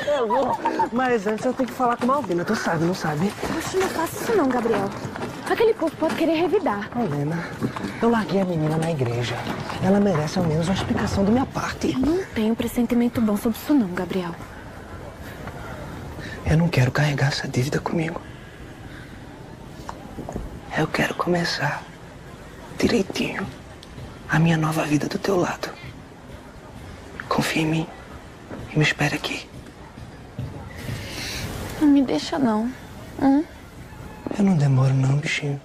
Eu vou. Mas antes eu tenho que falar com a Malvina, tu sabe, não sabe? Oxe, não faça isso não, Gabriel. Aquele povo pode querer revidar. Helena, eu larguei a menina na igreja. Ela merece ao menos uma explicação da minha parte. Eu não tenho pressentimento bom sobre isso não, Gabriel. Eu não quero carregar essa dívida comigo. Eu quero começar direitinho a minha nova vida do teu lado. Confia em mim e me espere aqui. Não me deixa não. Eu não demoro não, bichinho.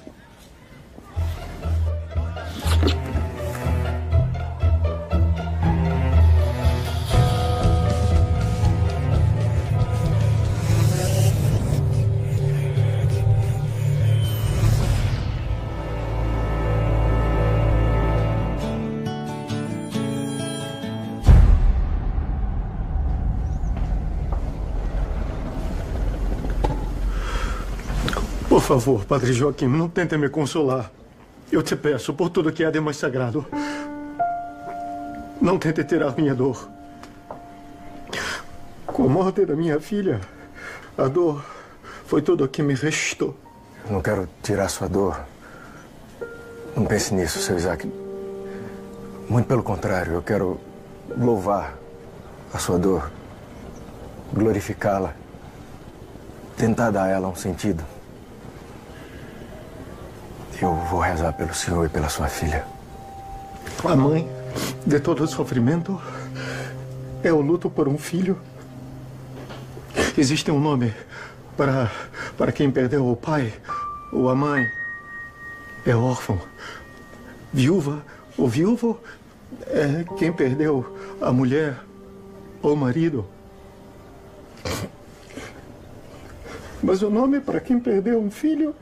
Por favor, Padre Joaquim, não tente me consolar. Eu te peço, por tudo que há de mais sagrado, não tente tirar minha dor. Com a morte da minha filha, a dor foi tudo o que me restou. Eu não quero tirar sua dor. Não pense nisso, seu Isaac. Muito pelo contrário, eu quero louvar a sua dor, glorificá-la, tentar dar a ela um sentido. Eu vou rezar pelo senhor e pela sua filha. A mãe de todo o sofrimento é o luto por um filho. Existe um nome para quem perdeu o pai ou a mãe. É órfão. Viúva ou viúvo é quem perdeu a mulher ou o marido. Mas o nome para quem perdeu um filho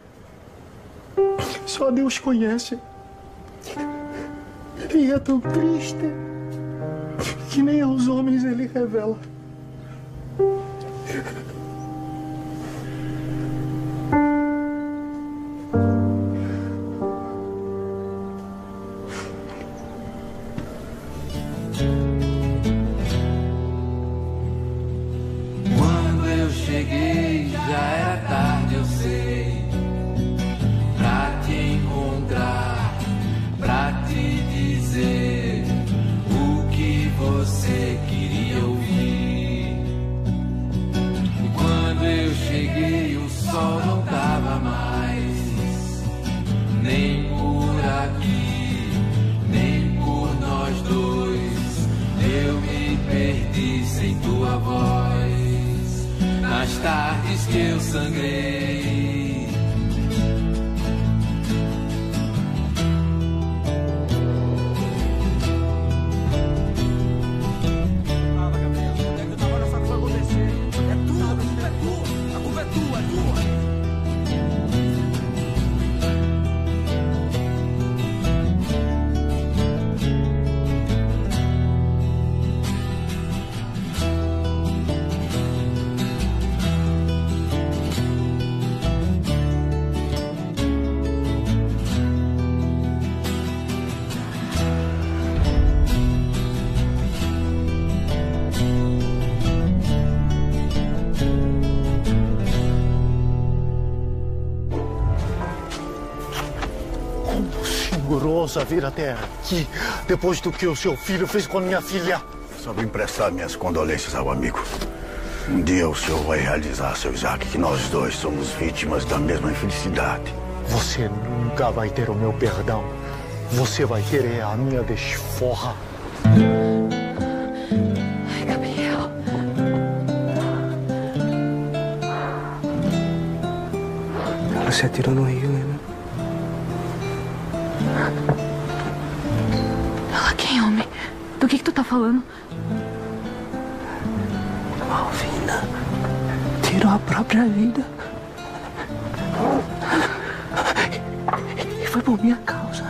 só Deus conhece. E é tão triste que nem aos homens ele revela. Quando eu cheguei já era tarde, eu sei. Pra te encontrar, pra te dizer o que você queria ouvir. E quando eu cheguei o sol não tava mais, nem por aqui, nem por nós dois. Eu me perdi sem tua voz, nas tardes que eu sangrei. Ousa vir até aqui depois do que o seu filho fez com a minha filha. Só vim prestar minhas condolências ao amigo. Um dia o senhor vai realizar, seu Isaac, que nós dois somos vítimas da mesma infelicidade. Você nunca vai ter o meu perdão. Você vai ter a minha desforra. Ai, Gabriel. Ela se atirou no rio, Helena. Ela quem, homem? Do que tu tá falando? Malvina tirou a própria vida. E foi por minha causa.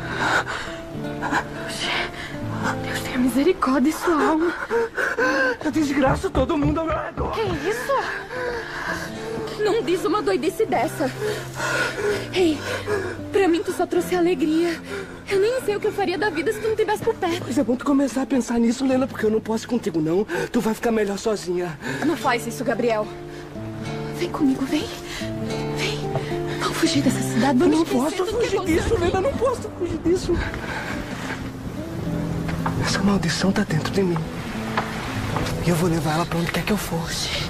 Deus tenha misericórdia de sua alma. Eu desgraço todo mundo ao meu redor. Que isso? Não diz uma doidice dessa. Ei, pra mim tu só trouxe alegria. Eu nem sei o que eu faria da vida se tu não estivesse por perto. Pois é bom tu começar a pensar nisso, Lena, porque eu não posso ir contigo, não. Tu vai ficar melhor sozinha. Não faz isso, Gabriel. Vem comigo, vem. Vem. Vamos fugir dessa cidade. Vamos Não posso fugir disso, Lena. Não posso fugir disso. Essa maldição tá dentro de mim. E eu vou levar ela pra onde quer que eu for.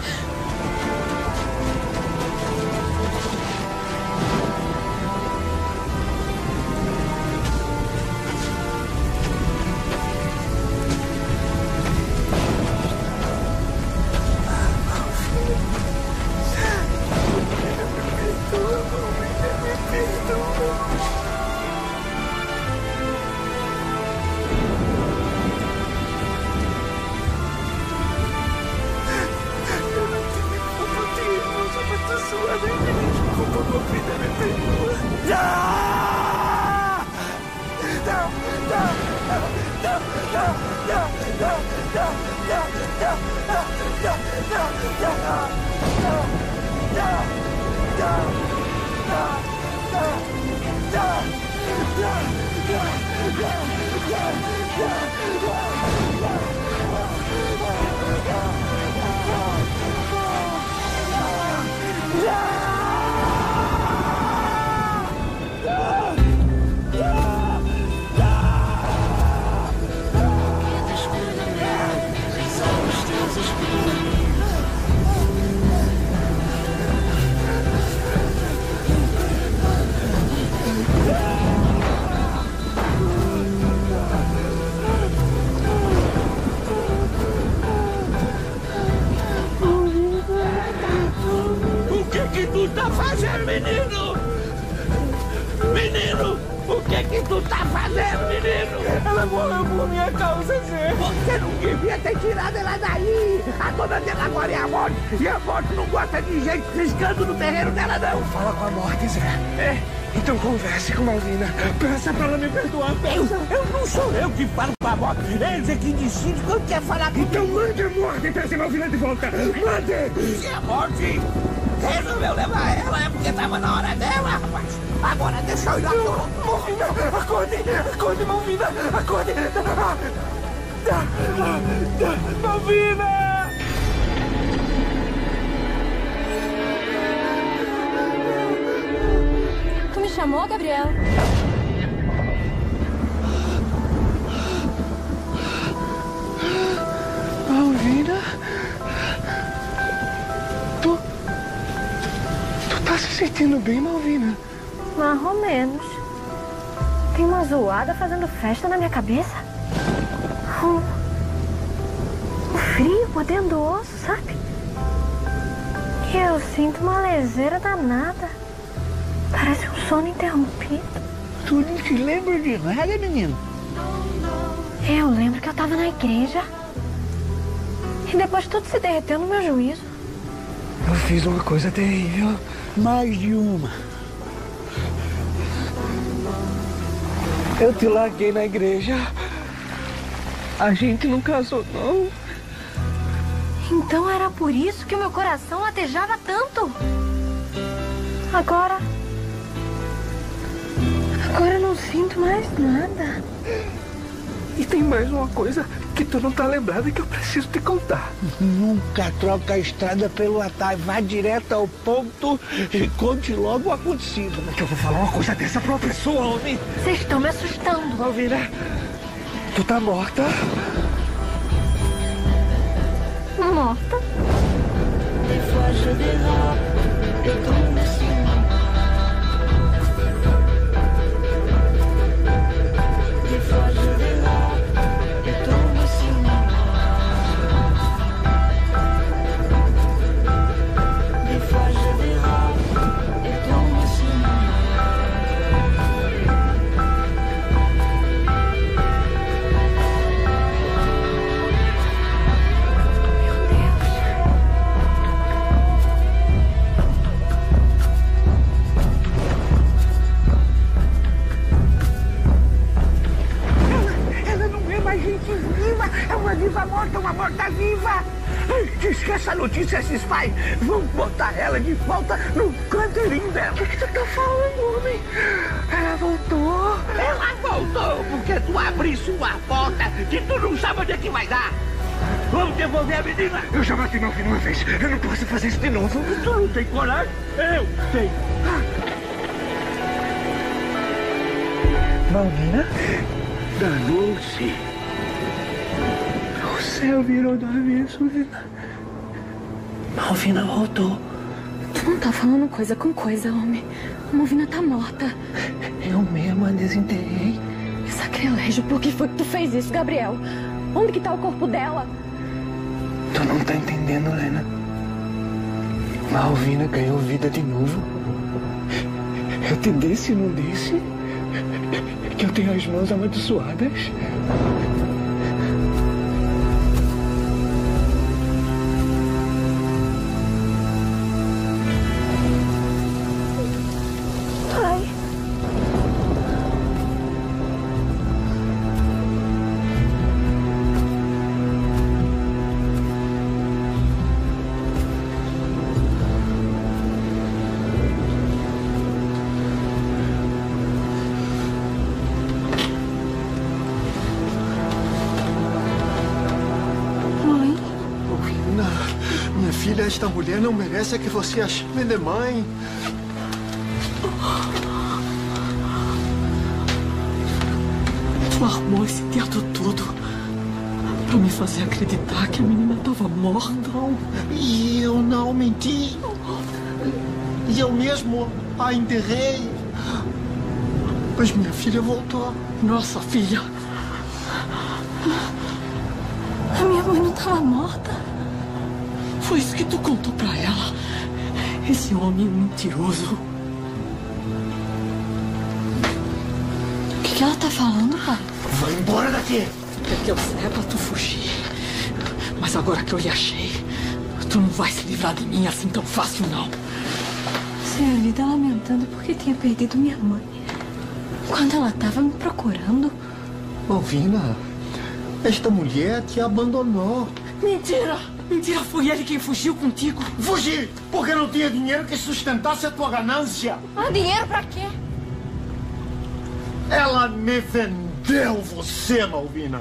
Então converse com Malvina. Peça pra ela me perdoar. Eu não sou eu que falo com a morte. Eles é que decidem quando quer falar comigo. Então mande a morte e trazer Malvina de volta. Mande! Se a morte resolveu levar ela, é porque tava na hora dela, rapaz. Agora deixa eu ir lá. Malvina, acorde! Acorde, Malvina! Acorde! Malvina! Tu me chamou, Gabriel? Malvina? Tu tá se sentindo bem, Malvina? Mais ou menos. Tem uma zoada fazendo festa na minha cabeça. O frio mordendo o osso, sabe? E eu sinto uma leseira danada. Parece um sono interrompido. Tu não te lembra de nada, menino? Eu lembro que eu tava na igreja. E depois tudo se derreteu no meu juízo. Eu fiz uma coisa terrível. Mais de uma. Eu te larguei na igreja. A gente não casou, não. Então era por isso que o meu coração latejava tanto. Agora eu não sinto mais nada. E tem mais uma coisa que tu não tá lembrado e que eu preciso te contar. Nunca troca a estrada pelo atalho. Vá direto ao ponto e conte logo o acontecido. Como é que eu vou falar uma coisa dessa pra uma pessoa, homem? Vocês estão me assustando. Malvina, tu tá morta? Morta? notícia se espalhe, vão botar ela de volta no canteirinho dela. O que tu tá falando, homem? Ela voltou. Ela voltou porque tu abriste uma porta que tu não sabe onde é que vai dar. Vamos devolver a menina. Eu já bati no ouvido uma vez. Eu não posso fazer isso de novo. Tu não tem coragem? Eu tenho. Malvina? Danou-se. O céu virou do avesso, Lena. Malvina voltou. Tu não tá falando coisa com coisa, homem. A Malvina tá morta. Eu mesma a desenterrei. Que sacrilégio. Por que foi que tu fez isso, Gabriel? Onde que tá o corpo dela? Tu não tá entendendo, Lena. Malvina ganhou vida de novo. Eu te disse e não disse que eu tenho as mãos amaldiçoadas. Pai. Minha filha, esta mulher não merece que você a chame de mãe. Tu armou esse teatro todo pra me fazer acreditar que a menina estava morta. Não, e eu não menti. E eu mesmo a enterrei. Mas minha filha voltou. Nossa filha. A minha mãe não tava morta. Foi isso que tu contou pra ela. Esse homem mentiroso. O que ela tá falando, pai? Vai embora daqui. É que eu sei pra tu fugir. Mas agora que eu lhe achei, tu não vai se livrar de mim assim tão fácil, não. Você a vida lamentando porque tinha perdido minha mãe. Quando ela tava me procurando. Malvina, esta mulher te abandonou. Mentira! Mentira, foi ele quem fugiu contigo. Fugi porque não tinha dinheiro que sustentasse a tua ganância. Ah, dinheiro pra quê? Ela me vendeu você, Malvina.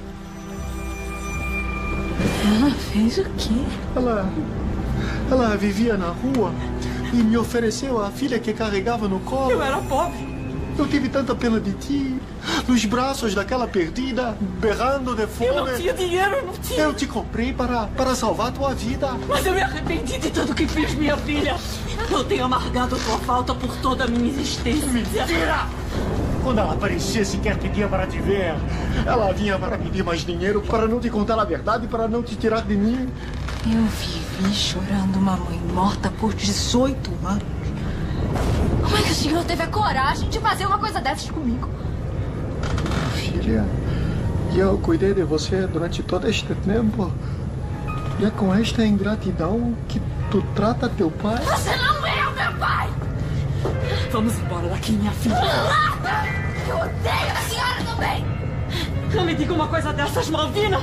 Ela fez o quê? Ela vivia na rua e me ofereceu a filha que carregava no colo. Eu era pobre. Eu tive tanta pena de ti, nos braços daquela perdida, berrando de fome. Eu não tinha dinheiro, eu não tinha. Eu te comprei para salvar tua vida. Mas eu me arrependi de tudo que fiz, minha filha. Eu tenho amargado tua falta por toda a minha existência. Mentira! Quando ela aparecia, sequer pedia para te ver. Ela vinha para pedir mais dinheiro, para não te contar a verdade, para não te tirar de mim. Eu vivi chorando uma mãe morta por 18 anos. Como é que o senhor teve a coragem de fazer uma coisa dessas comigo? Filha, eu cuidei de você durante todo este tempo. E é com esta ingratidão que tu trata teu pai? Você não é o meu pai! Vamos embora daqui, minha filha. Nada! Eu odeio a senhora também! Não me diga uma coisa dessas, Malvina!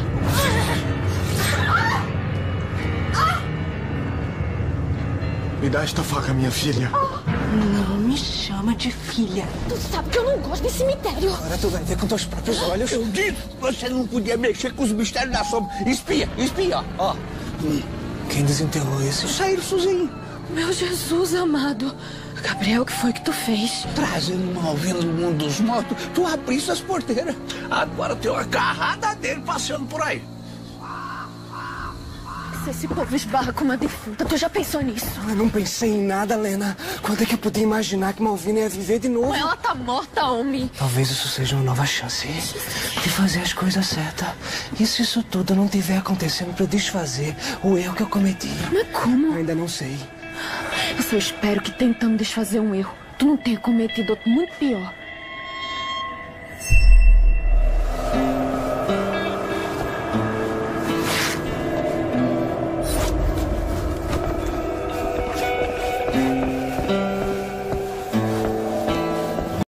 Me dá esta faca, minha filha. Não me chama de filha. Tu sabe que eu não gosto de cemitério. Agora tu vai ver com teus próprios olhos. Eu disse que você não podia mexer com os mistérios da sombra. Espia, espia, ó. Quem desenterrou isso? Saíram sozinho. Meu Jesus amado. Gabriel, o que foi que tu fez? Trazendo Malvina do mundo dos mortos, tu abriste as porteiras. Agora tem uma carrada dele passeando por aí. Se esse povo esbarra com uma defunta, tu já pensou nisso? Eu não pensei em nada, Lena. Quando é que eu podia imaginar que Malvina ia viver de novo? Ela tá morta, homem. Talvez isso seja uma nova chance de fazer as coisas certas. E se isso tudo não tiver acontecendo para desfazer o erro que eu cometi? Mas como? Eu ainda não sei. Eu só espero que tentando desfazer um erro, tu não tenha cometido outro muito pior.